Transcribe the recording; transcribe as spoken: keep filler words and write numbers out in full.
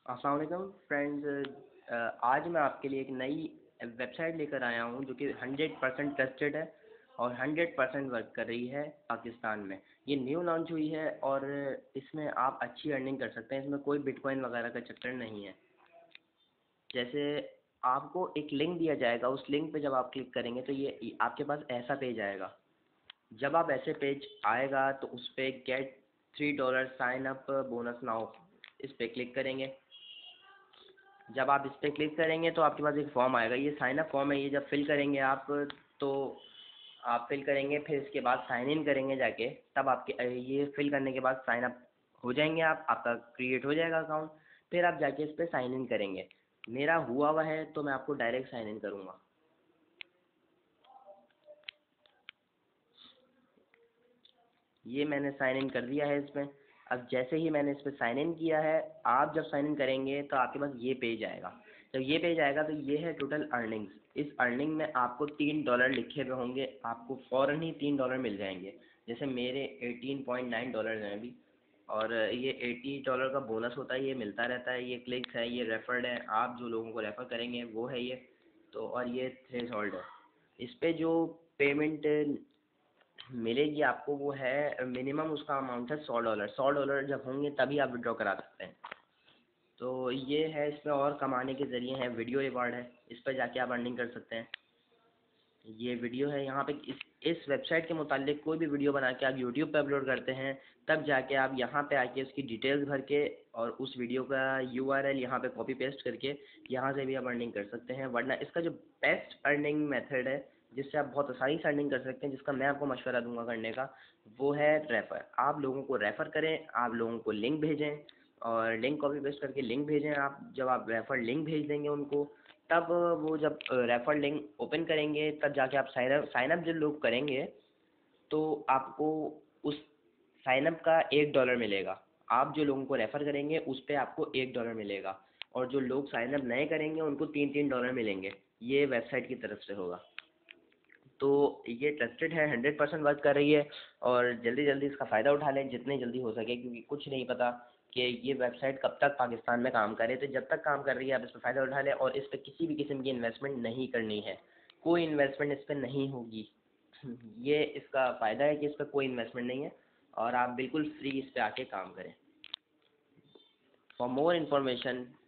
अस्सलाम वालेकुम फ्रेंड्स। आज मैं आपके लिए एक नई वेबसाइट लेकर आया हूँ जो कि हंड्रेड परसेंट ट्रस्टेड है और हंड्रेड परसेंट वर्क कर रही है पाकिस्तान में। ये न्यू लॉन्च हुई है और इसमें आप अच्छी अर्निंग कर सकते हैं। इसमें कोई बिटकॉइन वगैरह का चक्कर नहीं है। जैसे आपको एक लिंक दिया जाएगा, उस लिंक पे जब आप क्लिक करेंगे तो ये आपके पास ऐसा पेज आएगा। जब आप ऐसे पेज आएगा तो उस पर get three dollar sign up bonus now, इस पर क्लिक करेंगे। जब आप इस पर क्लिक करेंगे तो आपके पास एक फॉर्म आएगा। ये साइन अप फॉर्म है। ये जब फिल करेंगे आप, तो आप फिल करेंगे, फिर इसके बाद साइन इन करेंगे जाके। तब आपके ये फिल करने के बाद साइन अप हो जाएंगे आप, आपका क्रिएट हो जाएगा अकाउंट। फिर आप जाके इस पर साइन इन करेंगे। मेरा हुआ हुआ है तो मैं आपको डायरेक्ट साइन इन करूँगा। ये मैंने साइन इन कर दिया है इसमें। अब जैसे ही मैंने इस पर साइन इन किया है, आप जब साइन इन करेंगे तो आपके पास ये पेज आएगा। जब ये पेज आएगा तो ये है टोटल अर्निंग्स। इस अर्निंग में आपको तीन डॉलर लिखे हुए होंगे, आपको फ़ौरन ही तीन डॉलर मिल जाएंगे। जैसे मेरे एटीन पॉइंट नाइन डॉलर हैं अभी। और ये एटी डॉलर का बोनस होता है, ये मिलता रहता है। ये क्लिक्स है, ये रेफर्ड है, आप जो लोगों को रेफ़र करेंगे वो है ये। तो और ये थ्रेशोल्ड है। इस पे जो पेमेंट मिलेगी आपको वो है मिनिमम, उसका अमाउंट है सौ डॉलर। सौ डॉलर जब होंगे तभी आप विड्रॉ करा सकते हैं। तो ये है, इसमें और कमाने के ज़रिए हैं। वीडियो रिवॉर्ड है, इस पर जाके आप अर्निंग कर सकते हैं। ये वीडियो है यहाँ पे। इस इस वेबसाइट के मुतालिक कोई भी वीडियो बना के आप यूट्यूब पे अपलोड करते हैं, तब जाके आप यहाँ पे आके उसकी डिटेल्स भर के और उस वीडियो का यू आर एल यहाँ पे कॉपी पेस्ट करके यहाँ से भी आप अर्निंग कर सकते हैं। वरना इसका जो बेस्ट अर्निंग मेथड है, जिससे आप बहुत आसानी से अर्निंग कर सकते हैं, जिसका मैं आपको मशवरा दूंगा करने का, वो है रेफ़र। आप लोगों को रेफ़र करें, आप लोगों को लिंक भेजें और लिंक कॉपी पेस्ट करके लिंक भेजें। आप जब आप रेफ़र लिंक भेज देंगे उनको, तब वो जब रेफर लिंक ओपन करेंगे तब जाके आप साइन अप साइन अप जब लोग करेंगे तो आपको उस साइन अप का एक डॉलर मिलेगा। आप जो लोगों को रेफ़र करेंगे उस पे आपको एक डॉलर मिलेगा, और जो लोग साइन अप नए करेंगे उनको तीन तीन डॉलर मिलेंगे। ये वेबसाइट की तरफ से होगा। तो ये ट्रस्टेड है, हंड्रेड परसेंट वर्क कर रही है। और जल्दी जल्दी इसका फ़ायदा उठा लें जितनी जल्दी हो सके, क्योंकि कुछ नहीं पता कि ये वेबसाइट कब तक पाकिस्तान में काम करे। तो जब तक काम कर रही है आप इस पर फ़ायदा उठा लें, और इस पर किसी भी किस्म की इन्वेस्टमेंट नहीं करनी है। कोई इन्वेस्टमेंट इस पर नहीं होगी। ये इसका फ़ायदा है कि इस पर कोई इन्वेस्टमेंट नहीं है और आप बिल्कुल फ्री इस पर आके काम करें। For more information